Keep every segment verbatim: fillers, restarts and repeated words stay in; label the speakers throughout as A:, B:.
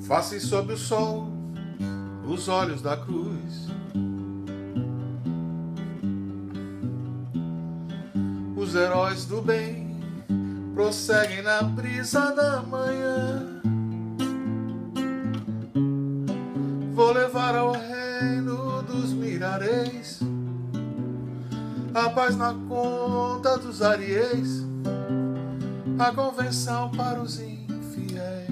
A: Face sob o sol, os olhos da cruz. Os heróis do bem prosseguem na brisa da manhã. Vou levar ao reino dos mirareis a paz na conta dos ariês, a convenção para os infiéis.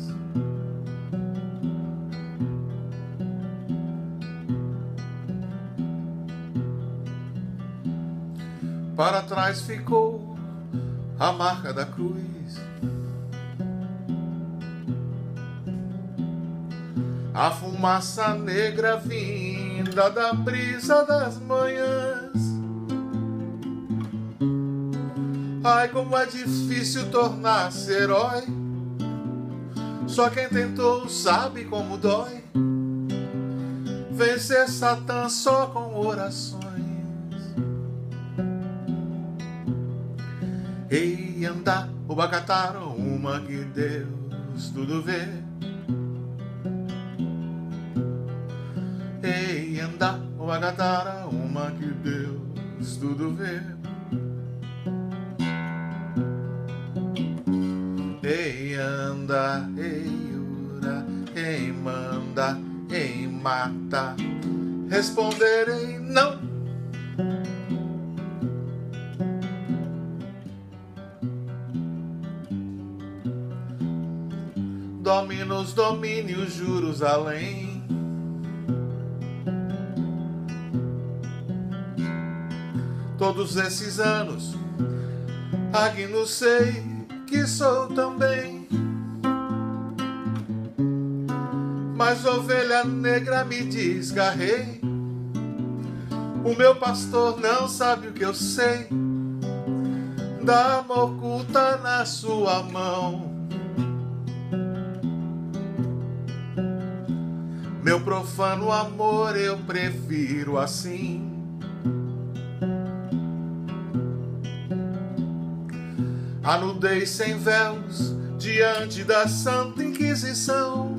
A: Para trás ficou a marca da cruz. A fumaça negra vinda da brisa das manhãs. Ai, como é difícil tornar-se herói. Só quem tentou sabe como dói vencer Satã só com orações. Ei, andar, o bacataro, uma que Deus tudo vê. Ei, andar, o bacatara, uma que Deus tudo vê. Ei, anda, ei, ura, ei, manda, ei, mata. Responderei não. Domina os domínios, juros além. Todos esses anos, aqui não sei que sou também. Mas ovelha negra me desgarrei. O meu pastor não sabe o que eu sei da alma oculta na sua mão. Meu profano amor eu prefiro assim. A nudez sem véus diante da Santa Inquisição.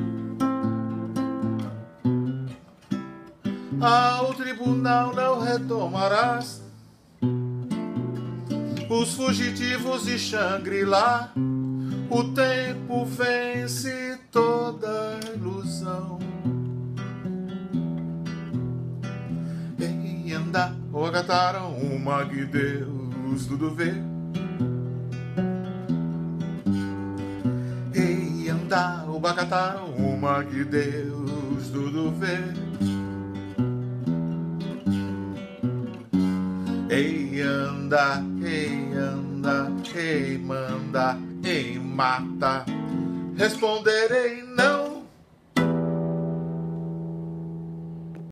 A: Ao tribunal não retomarás os fugitivos de Xangri-Lá. O tempo vence toda ilusão. Ei, andar, o agataram, uma que Deus tudo vê. Ei, andar, o bacataram, uma que Deus tudo vê. Ei, anda, ei, anda, ei, manda, ei, mata. Responderei não.